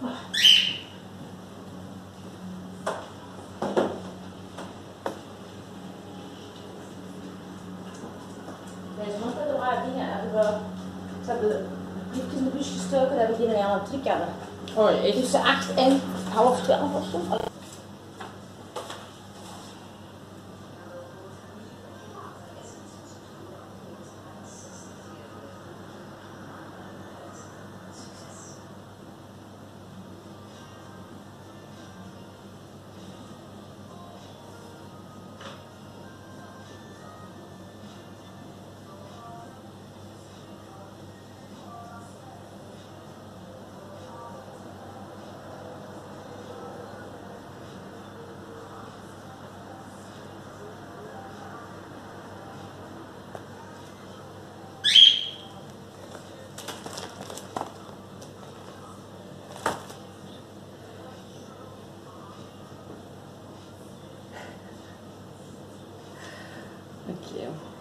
Deze man er waren dingen, ze hebben briefjes in de bus gestoken, dat we die aan het truc hadden. Oh, echt? Tussen 8 en half 12 of zo. Thank you.